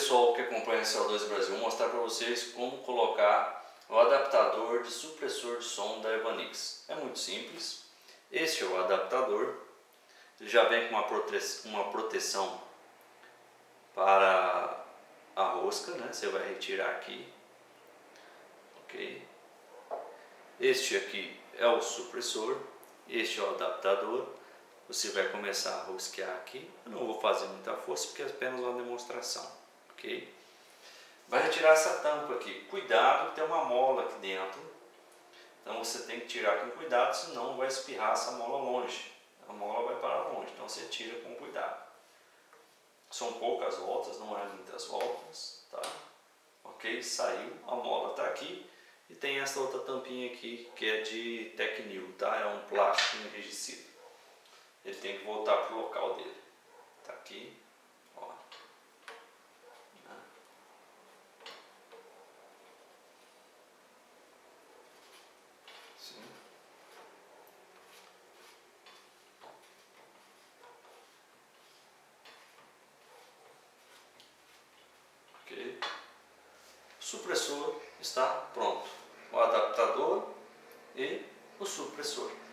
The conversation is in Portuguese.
pessoal que acompanha a CO2 Brasil, vou mostrar para vocês como colocar o adaptador de supressor de som da Evanix. É muito simples. Este é o adaptador, ele já vem com uma proteção para a rosca, né? Você vai retirar aqui, ok? Este aqui é o supressor, este é o adaptador. Você vai começar a rosquear aqui. Eu não vou fazer muita força porque é apenas uma demonstração, ok? Vai retirar essa tampa aqui. Cuidado, tem uma mola aqui dentro. Então você tem que tirar com cuidado, senão vai espirrar essa mola longe. A mola vai parar longe, então você tira com cuidado. São poucas voltas, não é muitas voltas, tá? Ok, saiu, a mola está aqui. E tem essa outra tampinha aqui que é de Tecnil, tá? É um plástico enrijecido. Ele tem que voltar para o local dele. Tá aqui, ó. Sim. Ok. O supressor está pronto. O adaptador e o supressor.